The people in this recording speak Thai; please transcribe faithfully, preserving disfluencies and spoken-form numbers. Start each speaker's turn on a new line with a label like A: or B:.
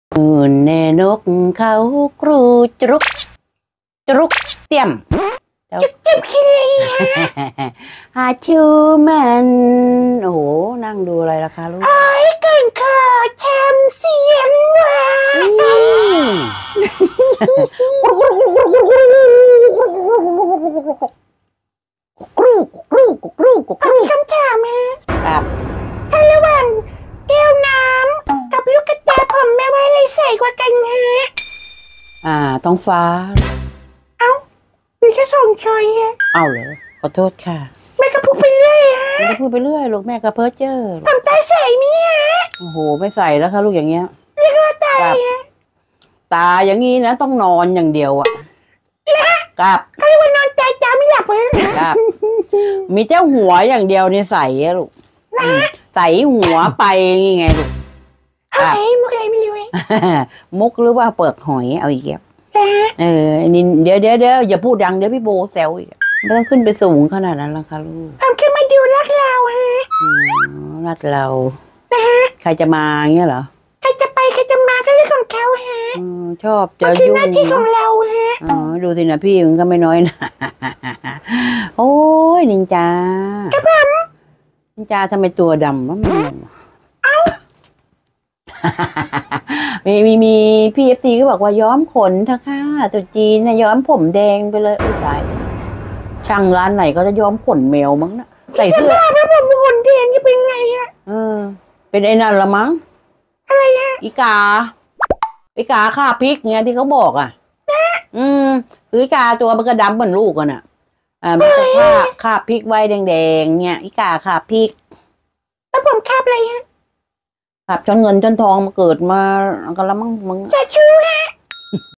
A: อื่นแน่นกเขากรูจรุกจรุกเตี่ยมจุ๊บจุ๊บคิเลยหาชูมันโอ้โหนั่งดูอะไรล่ะคะลูกไอ้เก่งขอแชมเสียงว่ะกรูกรูกรูกรูคำถามฮะครับถ้าระหว่างแก้วน้ำกับลูกกระตาผมแม่ว่าอะไรใส่กว่ากันฮะอ่าท้องฟ้าเอ้ามีแค่สองช้อยฮะเอ้าเหรอขอโทษค่ะแม่ก็พูดไปเรื่อยฮะแม่ก็พูดไปเรื่อยลูกแม่ก็เพ้อเจ้อผมตาใส่เนี่ยโอ้โหไม่ใส่แล้วค่ะลูกอย่างเงี้ยเรียกว่าตาตาอย่างงี้นะต้องนอนอย่างเดียวอ่ะกับเขาเรียกว่านอนใจตาไม่หลับเลยครับมีเจ้าหัวอย่างเดียวนี่ใส่อะลูกใส่หัวไปนี่ไงลูกอะไรมุกอะไรไม่รู้มุกหรือว่าเปลือกหอยเอาอีกแล้วเออนี่เดี๋ยวเดี๋ยวเดี๋ยวอย่าพูดดังเดี๋ยวพี่โบแซวอีกไม่ต้องขึ้นไปสูงขนาดนั้นละค่ะลูกผมขึ้นมาดูรักเราฮะรักเราใครจะมาเงี้ยเหรอใครจะไปใครจะมาก็เรื่องของเขาฮะชอบจะยุ่งหน้าที่ของเราฮะอ๋อดูสินะพี่มันก็ไม่น้อยนะโอ้ยนินจาครับผมนินจาทำไมตัวดำวะมันมีมีมีพี่เอฟซีก็บอกว่าย้อมขนเถอะค่ะตัวจีนนะย้อมผมแดงไปเลยอุ้ยตายช่างร้านไหนก็จะย้อมขนแมวมั้งนะใส่เสื้อแล้วผมขนแดงจะเป็นไงอะเออเป็นไอ้นั่นละมั้งอะไรอะอีกาอีกาฆ่าพริกเงี้ยที่เขาบอกอ่ะอืมคืออีกาตัวมันก็ดำเหมือนลูกกันอ่ะอ่ามันจะฆ่าฆ่าพริกไว้แดงๆเงี้ยอีกาฆ่าพริกแล้วผมคาบอะไรฮะขับจนเงินจนทองมาเกิดมาก็แล้วมั้งมึงจะชูฮะ